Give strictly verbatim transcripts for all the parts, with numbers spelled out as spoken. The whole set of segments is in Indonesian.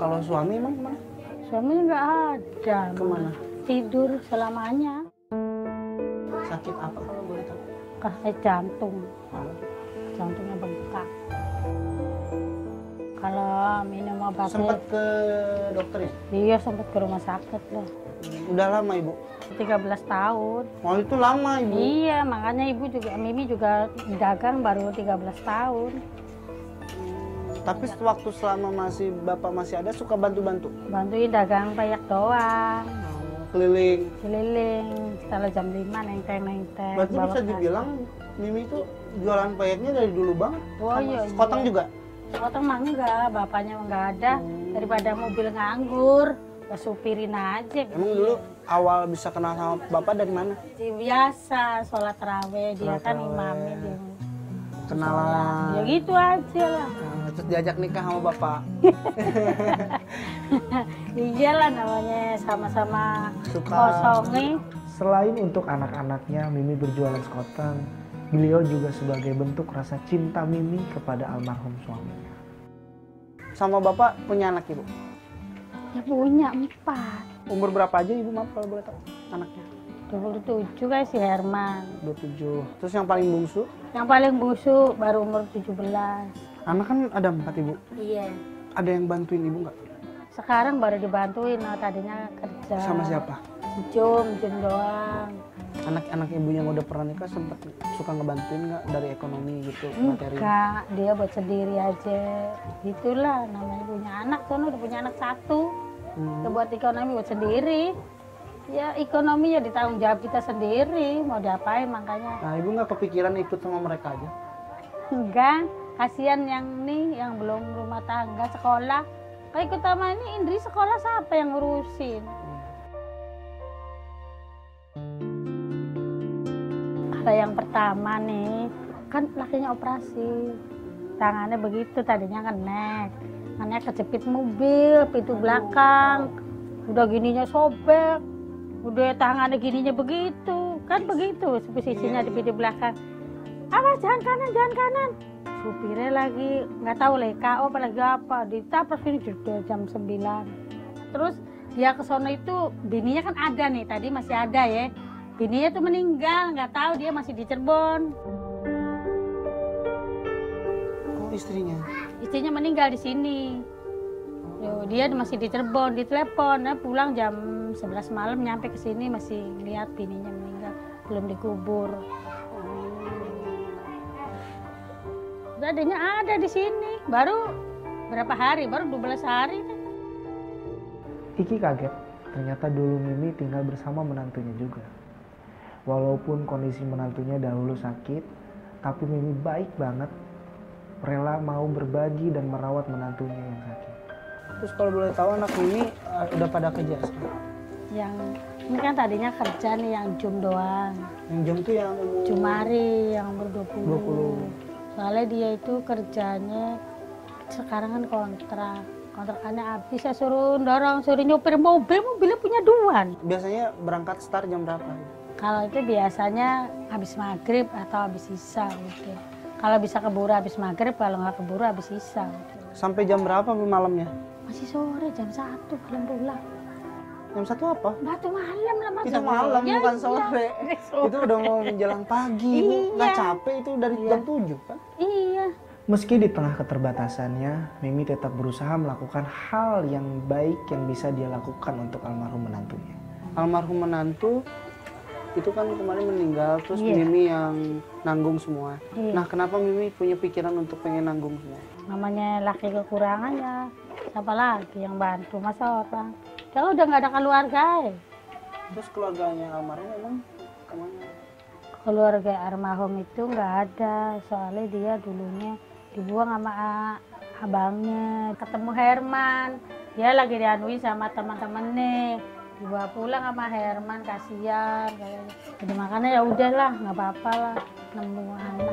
Kalau suami emang kemana? Suami nggak ada. Kemana? Tidur selamanya. Sakit apa kalau boleh tahu? Kasih jantung. Oh. Jantungnya bengkak. Kalau minum obat Sempat ke dokter ya? iya sempat ke rumah sakit loh. Udah lama ibu? tiga belas tahun. Oh itu lama ibu? Iya, makanya ibu juga, Mimi juga dagang baru tiga belas tahun. Tapi waktu selama masih bapak masih ada suka bantu-bantu? Bantuin dagang payak doang. Keliling? Keliling, setelah jam lima nengteng-nengteng. Berarti bawa bisa kas. dibilang Mimi itu jualan payaknya dari dulu banget? Oh iya. Sekoteng iya. juga? Sekoteng mah enggak, bapaknya mah enggak ada. Hmm. Daripada mobil nganggur, ya supirin aja. Emang dulu awal bisa kenal sama bapak dari mana? Biasa, sholat taraweh, dia Sholat kan taraweh. imamnya. Dia. Kenalan? Ya gitu aja lah. Nah, terus diajak nikah sama bapak? Iya lah namanya sama-sama Suka. kosong nih. Selain untuk anak-anaknya, Mimi berjualan sekoteng, beliau juga sebagai bentuk rasa cinta Mimi kepada almarhum suaminya. Sama bapak punya anak ibu? Ya punya empat. Umur berapa aja ibu maaf kalau boleh tahu anaknya? dua puluh tujuh kayak si Herman. dua puluh tujuh. Terus yang paling bungsu? Yang paling busuk baru umur tujuh belas. Anak kan ada empat ibu. Iya. Ada yang bantuin ibu nggak? Sekarang baru dibantuin, nah, tadinya kerja. Sama siapa? Jum, Jum doang. Anak-anak ibu yang udah pernah nikah sempat suka ngebantuin nggak dari ekonomi gitu, materi? Enggak, dia buat sendiri aja. Gitulah namanya punya anak, kan udah punya anak satu. Hmm. Kita buat ekonomi buat sendiri. Ya ekonomi ya ditanggung jawab kita sendiri, mau diapain makanya. Nah ibu nggak kepikiran ikut sama mereka aja? Enggak, kasihan yang nih yang belum rumah tangga sekolah. Kayak ikut sama ini Indri sekolah siapa yang ngurusin? Kalau yang pertama nih, kan lakinya operasi. Tangannya begitu, tadinya kenek. Tangannya kejepit mobil, pintu belakang. Udah gininya sobek. Udah tangannya gininya begitu. Kan begitu posisinya di pintu belakang. Awas, jangan kanan, jangan kanan. Supirnya lagi nggak tahu lah K O apa lagi apa, ditabrak ini juga jam sembilan. Terus dia ke sono itu bininya kan ada nih, tadi masih ada ya. Bininya tuh meninggal, nggak tahu dia masih di Cirebon. Oh istrinya? Istrinya meninggal di sini. Yo, dia masih di Cirebon, ditelepon, nah, pulang jam sebelas malam nyampe ke sini masih lihat bininya meninggal, belum dikubur. Adanya ada di sini, baru berapa hari, baru dua belas hari. Iki kaget, ternyata dulu Mimi tinggal bersama menantunya juga. Walaupun kondisi menantunya dahulu sakit, tapi Mimi baik banget, rela mau berbagi dan merawat menantunya yang sakit. Terus kalau boleh tahu anak Mimi uh, udah pada kerja sekarang? Yang ini kan tadinya kerja nih yang Jum doang. Yang jam tuh yang umur Jumari yang umur dua puluh. dua puluh. Soalnya dia itu kerjanya sekarang kan kontrak. Kontrakannya habis, saya suruh dorong, suruh nyupir mobil, mobilnya punya dua. Biasanya berangkat start jam berapa? Kalau itu biasanya habis maghrib atau habis isya gitu. Kalau bisa keburu habis maghrib, kalau nggak keburu habis isya. Gitu. Sampai jam berapa malamnya? Masih sore, jam satu belum pulang. Jam satu apa? Batu malam lah Mas. Itu malam Ya, bukan iya. sore. Sore. Itu udah mau menjelang pagi, Bu. Nggak Iya. capek itu dari Iya. jam tujuh kan? Iya. Meski di tengah keterbatasannya, Mimi tetap berusaha melakukan hal yang baik yang bisa dia lakukan untuk almarhum menantunya. Almarhum menantu itu kan kemarin meninggal, terus Iya. Mimi yang nanggung semua. Iya. Nah, kenapa Mimi punya pikiran untuk pengen nanggung semua? Namanya laki kekurangan ya. Siapa lagi yang bantu, masa orang. Kalau udah nggak ada keluarga ya. Terus keluarganya almarhum emang kemana? Keluarga almarhum itu nggak ada. Soalnya dia dulunya dibuang sama abangnya. Ketemu Herman. Dia lagi dianuin sama teman-temannya. Dibawa pulang sama Herman, kasihan. Jadi makanya ya udahlah, nggak apa-apa lah. Nemu anak.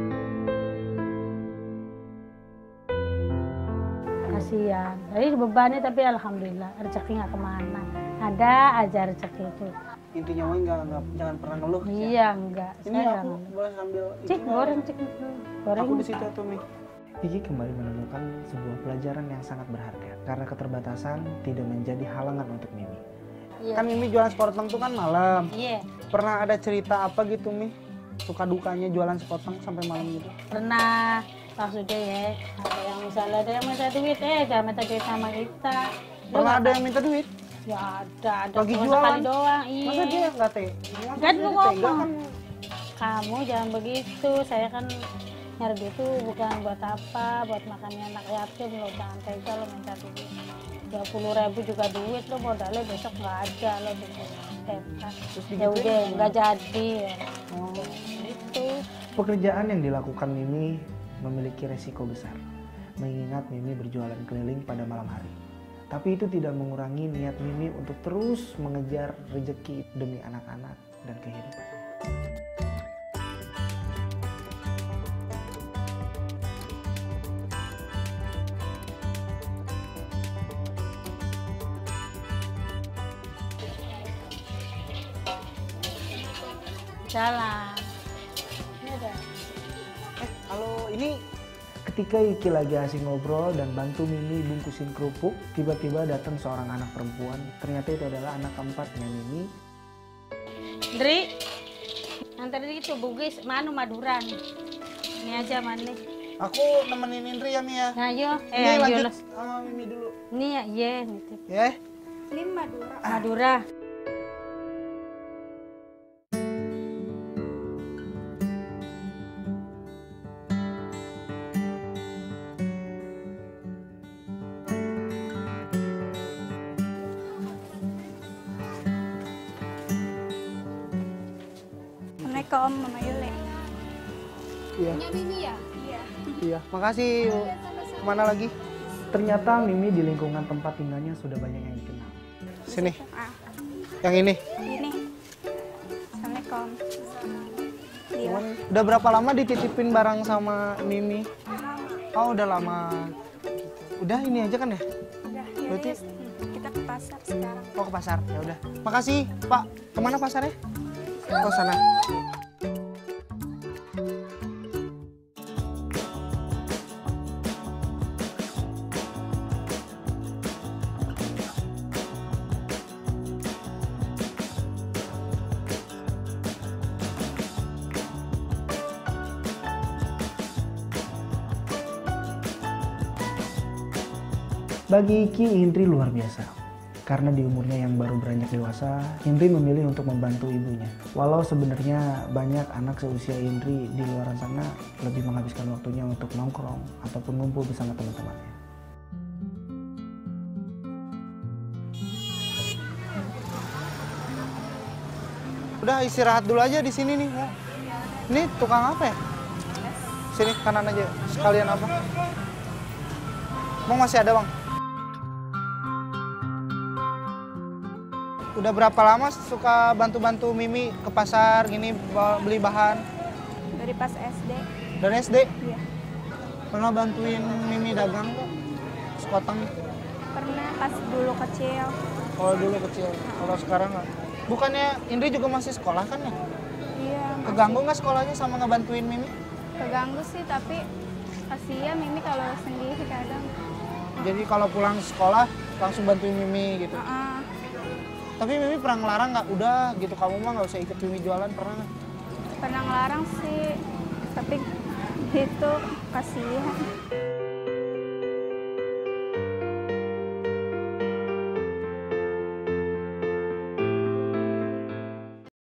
Kasihan. Jadi bebannya tapi alhamdulillah rezeki nggak kemana. Ada aja rezeki itu. Intinya mah nggak nggak jangan pernah ngeluh. Iya enggak. Ini Saya aku nggak. boleh sambil Cik itu nggak? goreng cik goreng. Aku di situ tuh Mi. Kiki kembali menemukan sebuah pelajaran yang sangat berharga karena keterbatasan tidak menjadi halangan untuk Mimi. Iya. Kan Mimi jualan sepotong tuh kan malam. Iya. Pernah ada cerita apa gitu Mi? Suka dukanya jualan sepotong sampai malam gitu? Pernah maksudnya ya, ada yang misalnya ada yang minta duit, eh jangan minta duit sama kita. Lu Pernah ada kata- yang minta duit? Ya ada, ada Lagi cuma jualan? sekali doang. Iya. Masa dia nggak tega? Masa Kan dia gua tega ngomong. kan? Kamu jangan begitu, saya kan nyari duit itu bukan buat apa, buat makannya anak yatim lo, jangan tega lo minta duit. Dua puluh ribu juga duit lo, modalnya besok nggak ada lo gitu. Terus Ya digituin udah gimana? nggak jadi ya. Oh. Gitu. Pekerjaan yang dilakukan Mimi memiliki resiko besar, mengingat Mimi berjualan keliling pada malam hari. Tapi itu tidak mengurangi niat Mimi untuk terus mengejar rezeki demi anak-anak dan kehidupan. Jalan. Ini udah. Eh, kalau ini Ketika Iki lagi asing ngobrol dan bantu Mimi bungkusin kerupuk, tiba-tiba datang seorang anak perempuan. Ternyata itu adalah anak keempatnya Mimi. Dri, yang tadi itu Bugis, manu Maduran. Ini aja mana? aku nemenin Indri ya Mi ya. Nah, yo, eh, Ini ayo lanjut lo. sama Mimi dulu. Ini ya, iya, gitu. Ya. Ini Madura. Madura. Assalamualaikum Mama Yule. Iya. Punya Mimi ya? Iya. Iya. Makasih. Kemana lagi? Ternyata Mimi di lingkungan tempat tinggalnya sudah banyak yang dikenal. Sini. Ah, Yang ini. ini. Assalamualaikum. Iya. Udah berapa lama dititipin barang sama Mimi? Oh, udah lama. Udah ini aja kan ya? Udah, ya Berarti- wis. Kita ke pasar sekarang. Oh, ke pasar. Ya udah. Makasih, Pak. Kemana pasarnya? Oh, sana. Bagi Iki, Indri luar biasa. Karena di umurnya yang baru beranjak dewasa, Indri memilih untuk membantu ibunya. Walau sebenarnya banyak anak seusia Indri di luar sana lebih menghabiskan waktunya untuk nongkrong ataupun ngumpul bersama teman-temannya. Udah istirahat dulu aja di sini nih. Ya. Ini tukang apa ya? Sini kanan aja. Sekalian apa? Bang masih ada, Bang? Udah berapa lama suka bantu-bantu Mimi ke pasar gini bawa- beli bahan? Dari pas S D. Dari S D? Iya. Pernah bantuin Mimi dagang kok? Sekoteng. Pernah pas dulu kecil. Kalau dulu kecil, kalau sekarang nggak. Bukannya Indri juga masih sekolah kan ya? Iya. masih Keganggu nggak sekolahnya sama ngebantuin Mimi? Keganggu sih, tapi kasihan Mimi kalau sendiri kadang. Jadi kalau pulang sekolah langsung bantuin Mimi gitu. Heeh. Tapi Mimi pernah ngelarang nggak? Udah gitu kamu mah nggak usah ikut Mimi jualan, pernah nggak? Pernah ngelarang sih, tapi gitu kasihan.